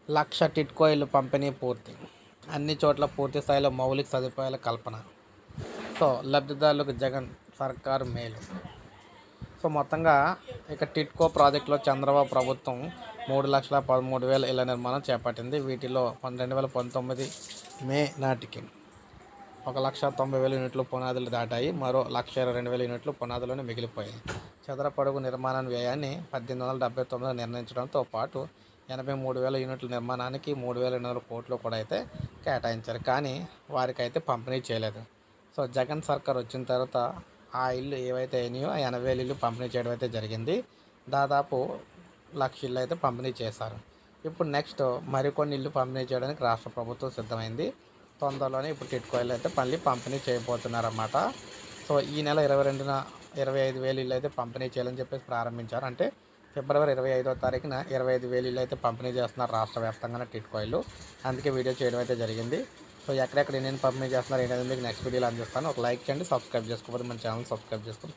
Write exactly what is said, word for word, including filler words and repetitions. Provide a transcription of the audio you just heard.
లక్ష టిడ్కో ఇల్లు పంపిణీ పూర్తి. అన్ని చోట్ల పూర్తి స్థాయిలో మౌలిక సదుపాయాల కల్పన. సో లబ్ధిదారులకు జగన్ సర్కారు మేలు. సో మొత్తంగా ఇక టిడ్కో ప్రాజెక్టులో చంద్రబాబు ప్రభుత్వం మూడు లక్షల పదమూడు వేల ఇళ్ల నిర్మాణం చేపట్టింది. వీటిలో రెండు వేల పంతొమ్మిది మే నాటికి ఒక లక్ష తొంభై వేల యూనిట్లు పునాదులు దాటాయి. మరో లక్ష ఇరవై రెండు వేల యూనిట్లు పునాదులోనే మిగిలిపోయాయి. చదరపడుగు నిర్మాణ వ్యయాన్ని పద్దెనిమిది వందల డెబ్బై తొమ్మిదిలో నిర్ణయించడంతో పాటు ఎనభై మూడు వేల యూనిట్ల నిర్మాణానికి మూడు వేల ఎనిమిది వందల కోట్లు కూడా అయితే కేటాయించారు. కానీ వారికైతే పంపిణీ చేయలేదు. సో జగన్ సర్కార్ వచ్చిన తర్వాత ఆ ఇల్లు ఏవైతే అయినాయో ఆ ఎనభై వేల ఇల్లు పంపిణీ చేయడం అయితే జరిగింది. దాదాపు లక్ష ఇల్లు అయితే పంపిణీ చేశారు. ఇప్పుడు నెక్స్ట్ మరికొన్ని ఇల్లు పంపిణీ చేయడానికి రాష్ట్ర ప్రభుత్వం సిద్ధమైంది. తొందరలోనే ఇప్పుడు టిడ్కో ఇల్లు అయితే మళ్ళీ పంపిణీ చేయబోతున్నారన్నమాట. సో ఈ నెల ఇరవై రెండున ఇరవై ఐదు వేలు ఇల్లు అయితే పంపిణీ చేయాలని చెప్పేసి ప్రారంభించారు. అంటే ఫిబ్రవరి ఇరవై ఐదో తారీఖున ఇరవై ఐదు వేలు ఇల్లు అయితే పంపిణీ చేస్తున్నారు రాష్ట్ర వ్యాప్తంగా టిడ్కో ఇల్లు. అందుకే వీడియో చేయడం అయితే జరిగింది. సో ఎక్కడెక్కడ నేను పంపిణీ చేస్తున్నారు ఏంటనేది మీకు నెక్స్ట్ వీడియోలో అందిస్తాను. ఒక లైక్ చేయండి, సబ్స్క్రైబ్ చేసుకోకపోతే మన ఛానల్ సబ్స్క్రైబ్ చేసుకొని